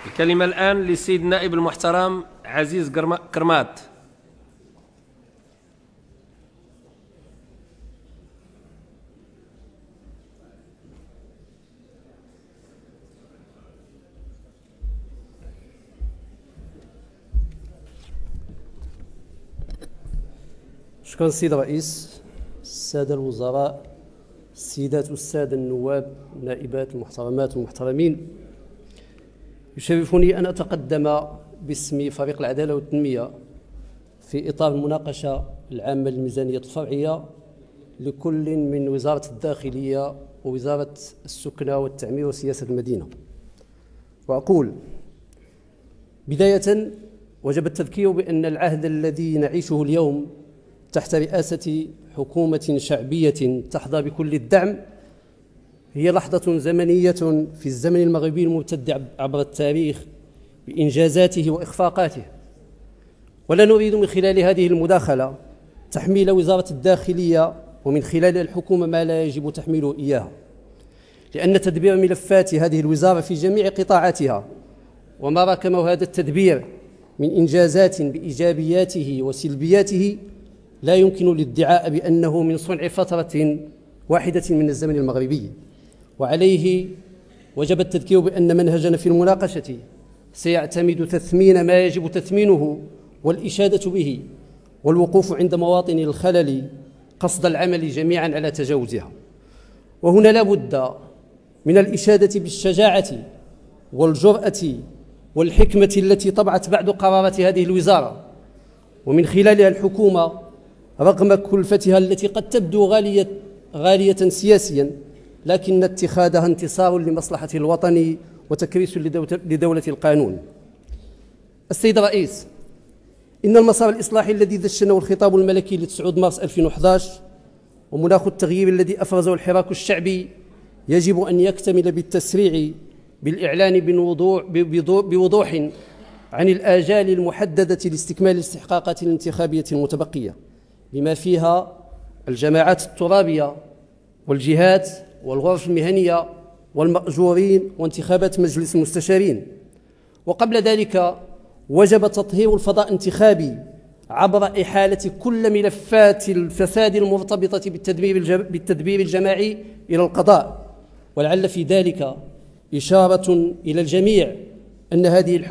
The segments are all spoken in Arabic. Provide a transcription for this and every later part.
الكلمة الآن للسيد النائب المحترم عزيز قرماط. شكرا السيد الرئيس، السادة الوزراء، السيدات والسادة النواب، النائبات المحترمات والمحترمين، يشرفني أن أتقدم باسم فريق العدالة والتنمية في إطار المناقشة العامة للميزانية الفرعية لكل من وزارة الداخلية ووزارة السكنة والتعمير وسياسة المدينة. وأقول بداية: وجب التذكير بأن العهد الذي نعيشه اليوم تحت رئاسة حكومة شعبية تحظى بكل الدعم هي لحظة زمنية في الزمن المغربي الممتد عبر التاريخ بإنجازاته وإخفاقاته، ولا نريد من خلال هذه المداخلة تحميل وزارة الداخلية ومن خلال الحكومة ما لا يجب تحميله إياها، لأن تدبير ملفات هذه الوزارة في جميع قطاعاتها وما راكمه هذا التدبير من إنجازات بإيجابياته وسلبياته لا يمكن الادعاء بأنه من صنع فترة واحدة من الزمن المغربي، وعليه وجب التذكير بأن منهجنا في المناقشة سيعتمد تثمين ما يجب تثمينه والإشادة به والوقوف عند مواطن الخلل قصد العمل جميعا على تجاوزها. وهنا لا بد من الإشادة بالشجاعة والجرأة والحكمة التي طبعت بعد قرارات هذه الوزارة ومن خلالها الحكومة رغم كلفتها التي قد تبدو غالية سياسيا، لكن اتخاذها انتصار لمصلحة الوطن وتكريس لدولة القانون. السيد الرئيس، إن المسار الإصلاحي الذي دشنه الخطاب الملكي ل9 مارس 2011 ومناخ التغيير الذي أفرزه الحراك الشعبي يجب أن يكتمل بالتسريع بالإعلان بوضوح عن الآجال المحددة لاستكمال الاستحقاقات الانتخابية المتبقية، بما فيها الجماعات الترابية والجهات والغرف المهنية والمأجورين وانتخابات مجلس المستشارين. وقبل ذلك وجب تطهير الفضاء الانتخابي عبر إحالة كل ملفات الفساد المرتبطة بالتدبير الجماعي إلى القضاء، ولعل في ذلك إشارة إلى الجميع أن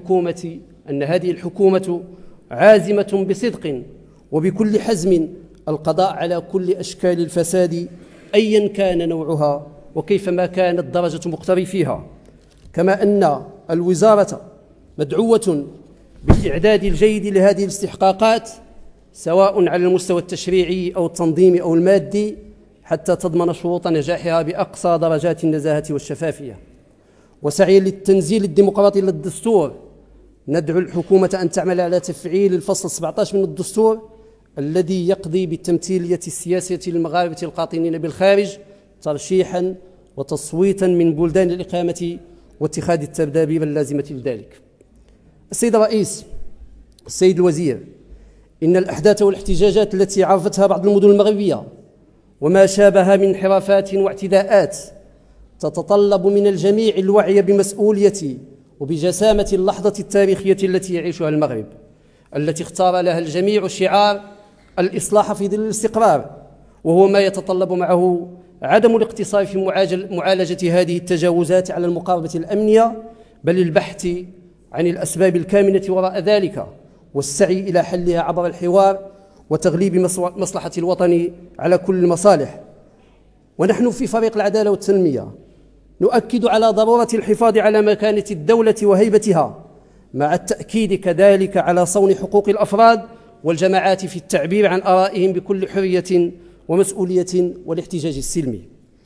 هذه الحكومة عازمة بصدق وبكل حزم القضاء على كل أشكال الفساد أيا كان نوعها وكيفما كانت درجة مقترفيها، كما أن الوزارة مدعوة بالإعداد الجيد لهذه الاستحقاقات سواء على المستوى التشريعي أو التنظيمي أو المادي حتى تضمن شروط نجاحها بأقصى درجات النزاهة والشفافية. وسعيا للتنزيل الديمقراطي للدستور ندعو الحكومة أن تعمل على تفعيل الفصل 17 من الدستور الذي يقضي بالتمثيلية السياسية للمغاربة القاطنين بالخارج ترشيحا وتصويتا من بلدان الإقامة واتخاذ التدابير اللازمة لذلك. السيد الرئيس، السيد الوزير، إن الأحداث والاحتجاجات التي عرفتها بعض المدن المغربية وما شابه من انحرافات واعتداءات تتطلب من الجميع الوعي بمسؤولية وبجسامة اللحظة التاريخية التي يعيشها المغرب، التي اختار لها الجميع شعار الإصلاح في ظل الاستقرار، وهو ما يتطلب معه عدم الاقتصار في معالجة هذه التجاوزات على المقاربة الأمنية، بل البحث عن الأسباب الكامنة وراء ذلك والسعي إلى حلها عبر الحوار وتغليب مصلحة الوطن على كل المصالح. ونحن في فريق العدالة والتنمية نؤكد على ضرورة الحفاظ على مكانة الدولة وهيبتها، مع التأكيد كذلك على صون حقوق الأفراد والجماعات في التعبير عن آرائهم بكل حرية ومسؤولية والاحتجاج السلمي.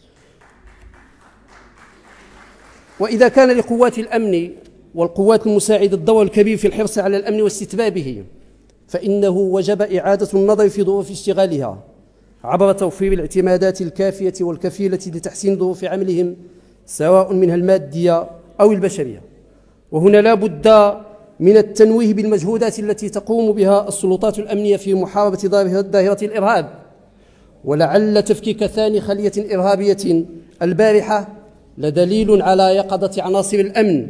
وإذا كان لقوات الأمن والقوات المساعدة الدور الكبير في الحرص على الأمن واستتبابه، فإنه وجب إعادة النظر في ظروف اشتغالها عبر توفير الاعتمادات الكافية والكفيلة لتحسين ظروف عملهم سواء منها المادية أو البشرية. وهنا لا بد من التنويه بالمجهودات التي تقوم بها السلطات الأمنية في محاربة ظاهرة الإرهاب، ولعل تفكيك ثاني خلية إرهابية البارحة لدليل على يقظة عناصر الأمن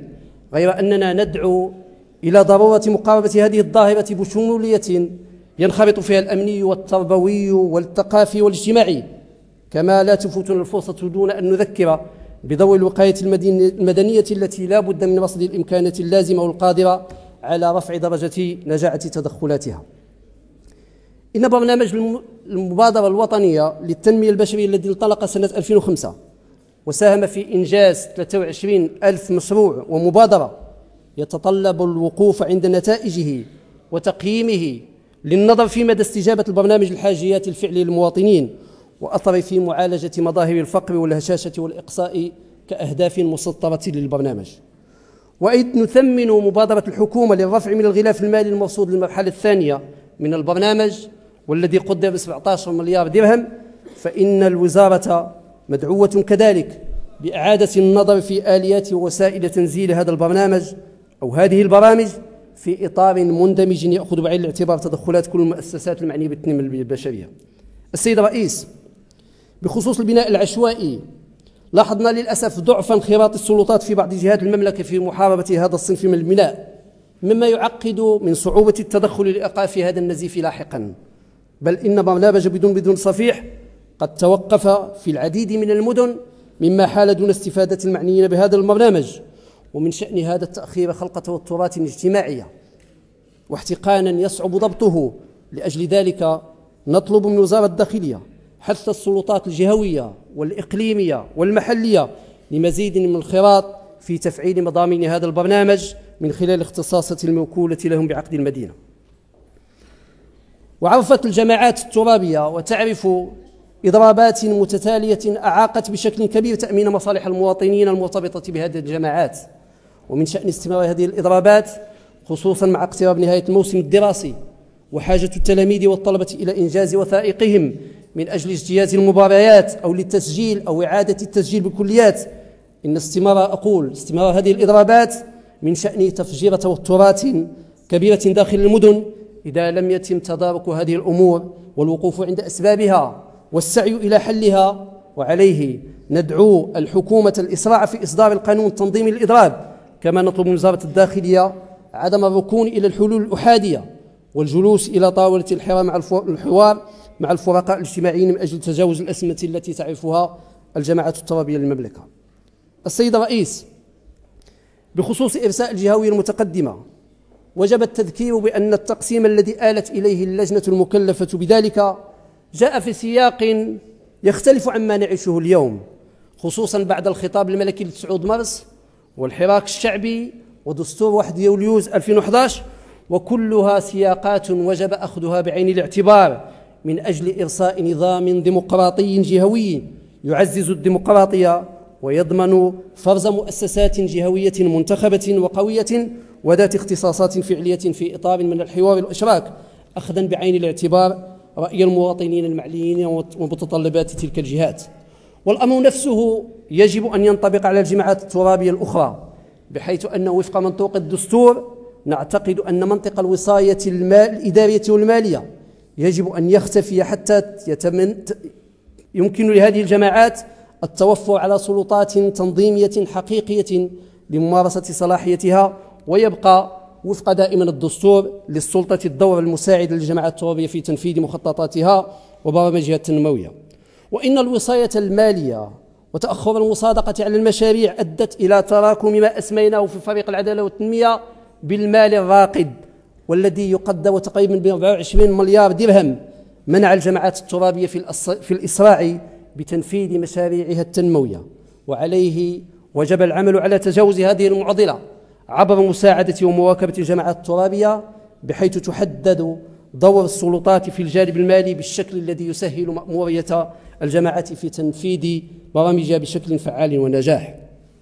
غير أننا ندعو إلى ضرورة مقاربة هذه الظاهرة بشمولية ينخرط فيها الأمني والتربوي والثقافي والاجتماعي، كما لا تفوتنا الفرصة دون أن نذكر بدور الوقاية المدنية التي لا بد من رصد الإمكانات اللازمة والقادرة على رفع درجة نجاعة تدخلاتها. إن برنامج المبادرة الوطنية للتنمية البشرية الذي انطلق سنة 2005 وساهم في إنجاز 23,000 مشروع ومبادرة يتطلب الوقوف عند نتائجه وتقييمه للنظر في مدى استجابة البرنامج الحاجيات الفعلية للمواطنين وأثر في معالجة مظاهر الفقر والهشاشة والإقصاء كأهداف مسطرة للبرنامج. وإذ نثمن مبادرة الحكومة للرفع من الغلاف المالي المرصود للمرحلة الثانية من البرنامج والذي قدر ب 17 مليار درهم، فإن الوزارة مدعوة كذلك بإعادة النظر في آليات ووسائل تنزيل هذا البرنامج أو هذه البرامج في إطار مندمج يأخذ بعين الاعتبار تدخلات كل المؤسسات المعنية بالتنمية البشرية. السيد الرئيس، بخصوص البناء العشوائي لاحظنا للأسف ضعف انخراط السلطات في بعض جهات المملكة في محاربة هذا الصنف من البناء، مما يعقد من صعوبة التدخل لإيقاف هذا النزيف لاحقا، بل إن برنامج بدون صفيح قد توقف في العديد من المدن، مما حال دون استفادة المعنيين بهذا البرنامج. ومن شأن هذا التأخير خلق توترات اجتماعية واحتقانا يصعب ضبطه. لأجل ذلك نطلب من وزارة الداخلية حث السلطات الجهوية والإقليمية والمحلية لمزيد من الانخراط في تفعيل مضامين هذا البرنامج من خلال الاختصاصات الموكولة لهم بعقد المدينة. وعرفت الجماعات الترابية وتعرف إضرابات متتالية أعاقت بشكل كبير تأمين مصالح المواطنين المرتبطة بهذه الجماعات. ومن شأن استمرار هذه الإضرابات خصوصا مع اقتراب نهاية الموسم الدراسي وحاجة التلاميذ والطلبة إلى إنجاز وثائقهم من أجل اجتياز المباريات أو للتسجيل أو إعادة التسجيل بالكليات، إن استمرار هذه الإضرابات من شأن تفجير توترات كبيرة داخل المدن إذا لم يتم تدارك هذه الأمور والوقوف عند أسبابها والسعي إلى حلها. وعليه ندعو الحكومة الإسراع في إصدار القانون التنظيمي للإضراب، كما نطلب من وزارة الداخلية عدم الركون إلى الحلول الأحادية والجلوس إلى طاولة الحوار مع الفرقاء الاجتماعيين من أجل تجاوز الأزمة التي تعرفها الجماعات الترابية للمملكة. السيد الرئيس، بخصوص إرساء الجهوية المتقدمة وجب التذكير بأن التقسيم الذي آلت إليه اللجنة المكلفة بذلك جاء في سياق يختلف عما نعيشه اليوم، خصوصا بعد الخطاب الملكي ل9 مارس والحراك الشعبي ودستور 1 يوليوز 2011، وكلها سياقات وجب أخذها بعين الاعتبار من أجل إرساء نظام ديمقراطي جهوي يعزز الديمقراطية ويضمن فرز مؤسسات جهوية منتخبة وقوية وذات اختصاصات فعلية في إطار من الحوار والإشراك، أخذا بعين الاعتبار رأي المواطنين المعنيين ومتطلبات تلك الجهات. والأمر نفسه يجب أن ينطبق على الجماعات الترابية الأخرى، بحيث أنه وفق منطوق الدستور نعتقد أن منطق الوصاية الإدارية والمالية يجب أن يختفي حتى يمكن لهذه الجماعات التوفر على سلطات تنظيمية حقيقية لممارسة صلاحيتها، ويبقى وفق دائما الدستور للسلطة الدور المساعد للجماعات الترابية في تنفيذ مخططاتها وبرامجها التنموية. وإن الوصاية المالية وتأخر المصادقة على المشاريع أدت إلى تراكم ما أسميناه في فريق العدالة والتنمية بالمال الراقد، والذي يقدر تقريبا ب 24 مليار درهم، منع الجماعات الترابية في الإسراع بتنفيذ مشاريعها التنموية. وعليه وجب العمل على تجاوز هذه المعضلة عبر مساعدة ومواكبة الجماعات الترابية، بحيث تحدد دور السلطات في الجانب المالي بالشكل الذي يسهل مأمورية الجماعات في تنفيذ برامجها بشكل فعال ونجاح.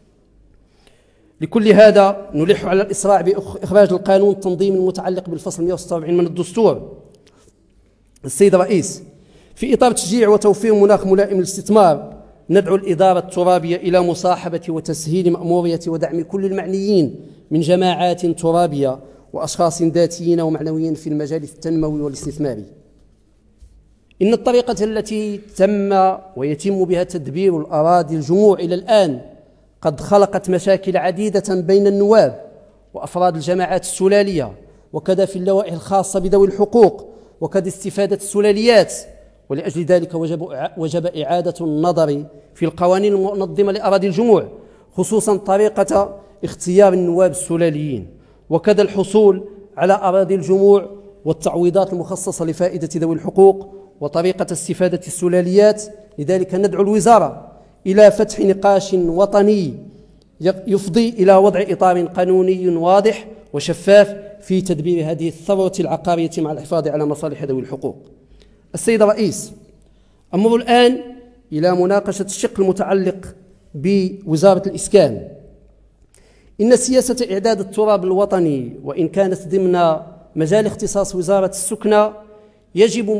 لكل هذا نلح على الإسراع بإخراج القانون التنظيمي المتعلق بالفصل 146 من الدستور. السيد الرئيس، في إطار تشجيع وتوفير مناخ ملائم للاستثمار، ندعو الإدارة الترابية إلى مصاحبة وتسهيل مأمورية ودعم كل المعنيين من جماعات ترابية وأشخاص ذاتيين ومعنويين في المجال التنموي والاستثماري. إن الطريقة التي تم ويتم بها تدبير الأراضي الجموع إلى الآن قد خلقت مشاكل عديدة بين النواب وأفراد الجماعات السلالية، وكذا في اللوائح الخاصة بذوي الحقوق، وكذا استفادة السلاليات. ولأجل ذلك وجب إعادة النظر في القوانين المنظمة لأراضي الجموع، خصوصا طريقة اختيار النواب السلاليين، وكذا الحصول على أراضي الجموع والتعويضات المخصصة لفائدة ذوي الحقوق وطريقة استفادة السلاليات. لذلك ندعو الوزارة إلى فتح نقاش وطني يفضي إلى وضع إطار قانوني واضح وشفاف في تدبير هذه الثروة العقارية مع الحفاظ على مصالح ذوي الحقوق. السيد الرئيس، أمر الآن إلى مناقشة الشق المتعلق بوزارة الإسكان. إن سياسة إعداد التراب الوطني وإن كانت ضمن مجال اختصاص وزارة السكنى تجب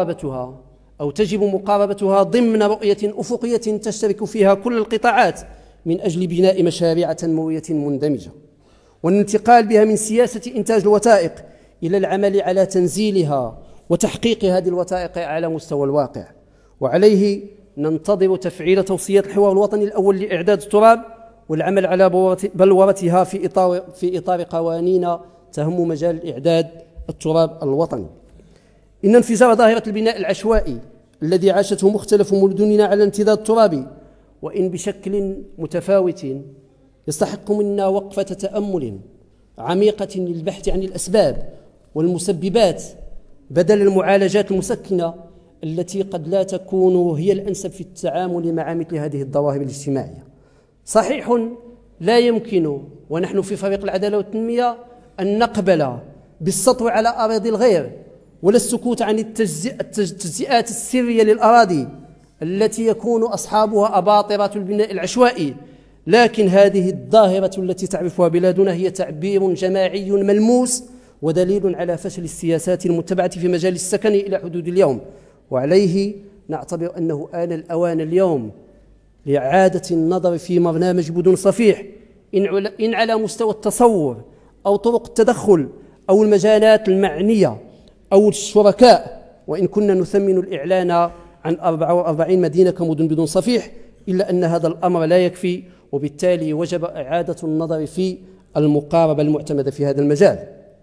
مقاربتها ضمن رؤية أفقية تشترك فيها كل القطاعات من أجل بناء مشاريع تنموية مندمجة، والانتقال بها من سياسة إنتاج الوثائق إلى العمل على تنزيلها وتحقيق هذه الوثائق على مستوى الواقع. وعليه ننتظر تفعيل توصيات الحوار الوطني الأول لإعداد التراب والعمل على بلورتها في إطار قوانين تهم مجال إعداد التراب الوطني. إن انفجار ظاهرة البناء العشوائي الذي عاشته مختلف مدننا على امتداد التراب وإن بشكل متفاوت يستحق منا وقفة تأمل عميقة للبحث عن الأسباب والمسببات بدل المعالجات المسكنة التي قد لا تكون هي الأنسب في التعامل مع مثل هذه الظواهر الاجتماعية. صحيح لا يمكن ونحن في فريق العدالة والتنمية أن نقبل بالسطو على أراضي الغير ولا السكوت عن التجزئات السرية للأراضي التي يكون أصحابها أباطرة البناء العشوائي، لكن هذه الظاهرة التي تعرفها بلادنا هي تعبير جماعي ملموس ودليل على فشل السياسات المتبعة في مجال السكن إلى حدود اليوم. وعليه نعتبر أنه آن الأوان اليوم لإعادة النظر في برنامج بدون صفيح، إن على مستوى التصور أو طرق التدخل أو المجالات المعنية أو الشركاء، وإن كنا نثمن الإعلان عن 44 مدينة كمدن بدون صفيح، إلا أن هذا الأمر لا يكفي، وبالتالي وجب إعادة النظر في المقاربة المعتمدة في هذا المجال.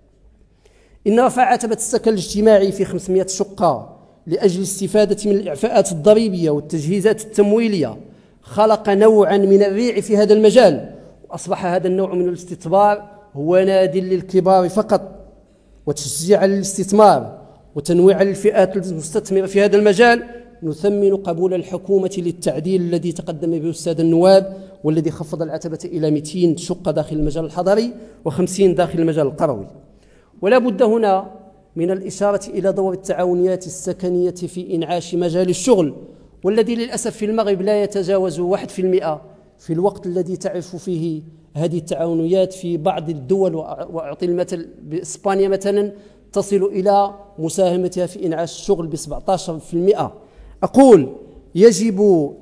إن رفع عتبة السكن الاجتماعي في 500 شقة لأجل الاستفادة من الإعفاءات الضريبية والتجهيزات التمويلية خلق نوعا من الريع في هذا المجال، وأصبح هذا النوع من الاستثمار هو ناد للكبار فقط، وتشجيعا للاستثمار وتنويعا للفئات المستثمرة في هذا المجال. نثمن قبول الحكومة للتعديل الذي تقدم به السادة النواب، والذي خفض العتبة إلى 200 شقة داخل المجال الحضري و50 داخل المجال القروي. ولا بد هنا من الإشارة إلى دور التعاونيات السكنية في إنعاش مجال الشغل، والذي للأسف في المغرب لا يتجاوز 1%، في الوقت الذي تعرف فيه هذه التعاونيات في بعض الدول، وأعطي المثل بإسبانيا مثلا تصل إلى مساهمتها في إنعاش الشغل ب 17%. أقول يجب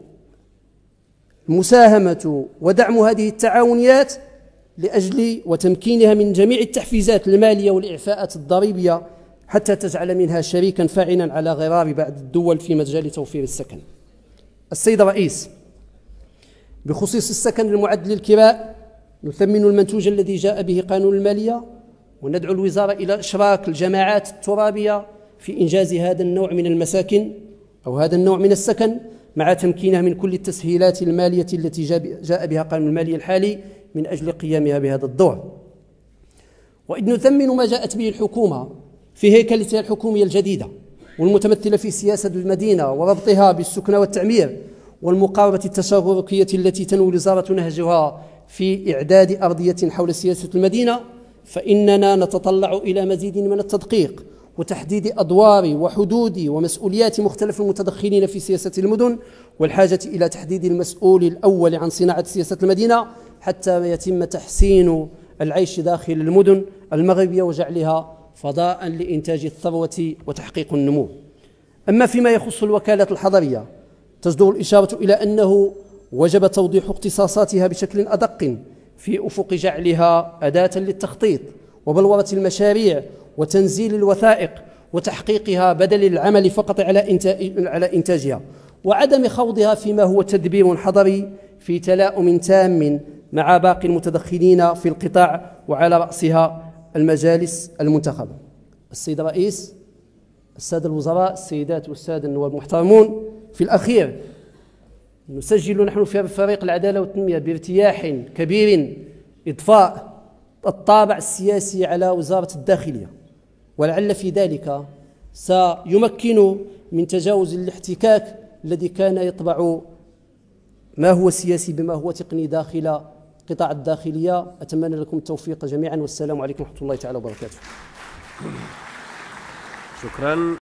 مساهمة ودعم هذه التعاونيات لأجل وتمكينها من جميع التحفيزات المالية والإعفاءات الضريبية حتى تجعل منها شريكا فاعلا على غرار بعض الدول في مجال توفير السكن. السيد الرئيس، بخصوص السكن المعد للكراء نثمن المنتوج الذي جاء به قانون المالية، وندعو الوزارة إلى إشراك الجماعات الترابية في إنجاز هذا النوع من المساكن أو هذا النوع من السكن، مع تمكينها من كل التسهيلات المالية التي جاء بها قانون المالية الحالي من أجل قيامها بهذا الدور. وإذ نثمن ما جاءت به الحكومة في هيكلتها الحكومية الجديدة والمتمثلة في سياسة المدينة وربطها بالسكن والتعمير والمقاربة التشاركية التي تنوي الوزارة نهجها في إعداد أرضية حول سياسة المدينة، فإننا نتطلع إلى مزيد من التدقيق وتحديد أدوار وحدود ومسؤوليات مختلف المتدخلين في سياسة المدن، والحاجة إلى تحديد المسؤول الأول عن صناعة سياسة المدينة حتى يتم تحسين العيش داخل المدن المغربية وجعلها فضاء لإنتاج الثروة وتحقيق النمو. أما فيما يخص الوكالات الحضرية تصدر الإشارة إلى أنه وجب توضيح اختصاصاتها بشكل أدق في أفق جعلها أداة للتخطيط وبلورة المشاريع وتنزيل الوثائق وتحقيقها بدل العمل فقط على إنتاجها، وعدم خوضها فيما هو تدبير حضري في تلاؤم تام مع باقي المتدخلين في القطاع، وعلى رأسها المجالس المنتخبة. السيد الرئيس، السادة الوزراء، السيدات والسادة النواب المحترمون، في الأخير نسجل نحن في فريق العدالة والتنمية بارتياح كبير إضفاء الطابع السياسي على وزارة الداخلية، ولعل في ذلك سيمكن من تجاوز الاحتكاك الذي كان يطبع ما هو سياسي بما هو تقني داخل قطاع الداخلية. أتمنى لكم التوفيق جميعا، والسلام عليكم ورحمة الله تعالى وبركاته. شكرا.